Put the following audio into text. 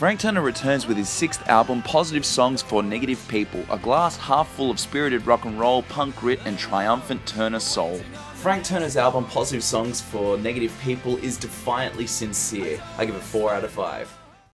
Frank Turner returns with his 6th album, Positive Songs for Negative People, a glass half full of spirited rock and roll, punk grit, and triumphant Turner soul. Frank Turner's album, Positive Songs for Negative People, is defiantly sincere. I give it 4 out of 5.